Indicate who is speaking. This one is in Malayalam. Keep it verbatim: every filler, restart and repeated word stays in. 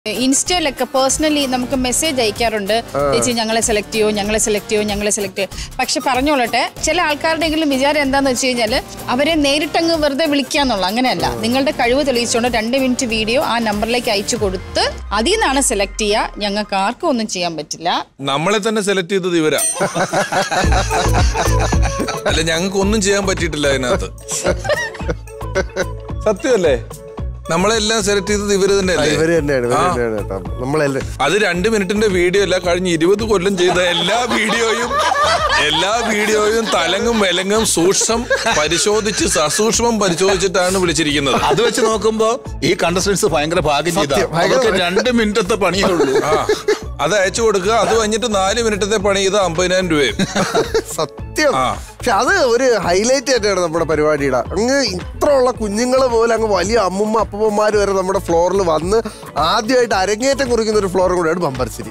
Speaker 1: ഇൻസ്റ്റയിലൊക്കെ പേഴ്സണലി നമുക്ക് മെസ്സേജ് അയക്കാറുണ്ട്, ചേച്ചി ഞങ്ങളെ സെലക്ട് ചെയ്യോ ഞങ്ങളെ സെലക്ട് ചെയ്യോ ഞങ്ങളെ സെലക്ട് ചെയ്യോ. പക്ഷെ പറഞ്ഞോളട്ടെ, ചില ആൾക്കാരുടെയെങ്കിലും വിചാരം എന്താന്ന് വെച്ച് കഴിഞ്ഞാൽ അവരെ നേരിട്ടങ്ങ് വെറുതെ വിളിക്കാന്നുള്ള, അങ്ങനെയല്ല. നിങ്ങളുടെ കഴിവ് തെളിയിച്ചുകൊണ്ട് രണ്ട് മിനിറ്റ് വീഡിയോ ആ നമ്പറിലേക്ക് അയച്ചു കൊടുത്ത് അതിൽ നിന്നാണ് സെലക്ട് ചെയ്യുക. ഞങ്ങൾക്ക് ആർക്കും ഒന്നും ചെയ്യാൻ പറ്റില്ല.
Speaker 2: നമ്മളെ തന്നെ സെലക്ട് ചെയ്തത് ഇവരാ. അല്ല, ഞങ്ങൾക്ക് ഒന്നും ചെയ്യാൻ പറ്റിയിട്ടില്ല അതിനകത്ത്. സത്യമല്ലേ? നമ്മളെല്ലാം സെലക്ട് ചെയ്തത് ഇവര് തന്നെയല്ലേ? അത് രണ്ട് മിനിറ്റിന്റെ വീഡിയോ അല്ല, കഴിഞ്ഞ ഇരുപത് കൊല്ലം ചെയ്ത എല്ലാ വീഡിയോയും എല്ലാ വീഡിയോയും തലങ്ങും വിലങ്ങും സൂക്ഷ്മം പരിശോധിച്ച് സസൂക്ഷ്മം പരിശോധിച്ചിട്ടാണ് വിളിച്ചിരിക്കുന്നത്.
Speaker 3: അത് വെച്ച് നോക്കുമ്പോ ഈ കണ്ടസ്റ്റൻസ് ഭയങ്കര ഭാഗ്യം ചെയ്ത രണ്ട് മിനിറ്റത്തെ പണിയുള്ളൂ.
Speaker 2: ആ, അത് അയച്ചു കൊടുക്കുക. അത് കഴിഞ്ഞിട്ട് നാല് മിനിറ്റത്തെ പണി ചെയ്ത് അമ്പതിനായിരം രൂപയും.
Speaker 4: സത്യം. പക്ഷെ അത് ഒരു ഹൈലൈറ്റ് ആയിട്ടാണ് നമ്മുടെ പരിപാടിയുടെ. അങ്ങ് ഇത്രയുള്ള കുഞ്ഞുങ്ങൾ പോലെ അങ്ങ് വലിയ അമ്മുമ്മ അപ്പൂപ്പന്മാർ വരെ നമ്മുടെ ഫ്ലോറിൽ വന്ന് ആദ്യമായിട്ട് അരങ്ങേറ്റം കുറിക്കുന്ന ഒരു ഫ്ലോറും കൂടെയാണ് ബമ്പർശ്ശേരി.